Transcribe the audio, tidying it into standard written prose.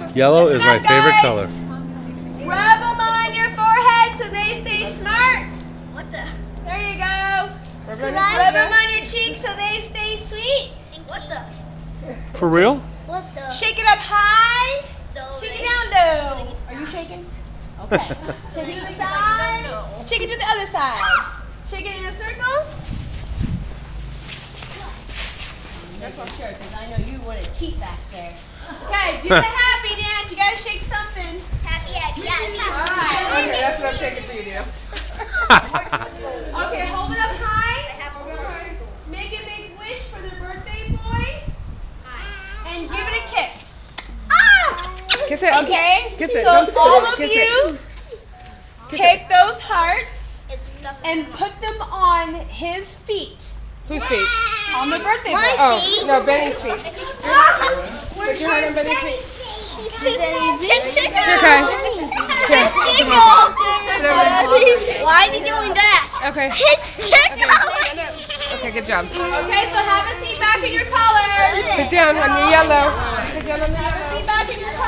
Yellow is my favorite color. Rub them on your forehead so they stay smart. What the? There you go. Rub them on your cheeks so they stay sweet. What the? For real? What the? Shake it up high. So Shake it down low. Are you shaking? Okay. Shake it to the side. Shake it to the other side. Shake it in a circle. Careful, sure, because I know you want to cheat back there. Okay, do the happy dance. You gotta shake something. happy All right. Okay, that's what I'm shaking for you, Dino. Okay, hold it up high. Make a big wish for the birthday boy. And give it a kiss. Kiss it. Okay? Kiss it. So Don't spit all it. of Kiss you it. take those hearts It's stuff. and put them on his feet. Whose feet? On the birthday boy. Oh, no, Benny's feet. Put your heart on Benny's feet. Okay. Why are you doing that? Okay. It's tickle. Okay, good job. Okay, so have a seat back in your color. Sit down on your yellow. Sit down on the Have a yellow. seat back in your color.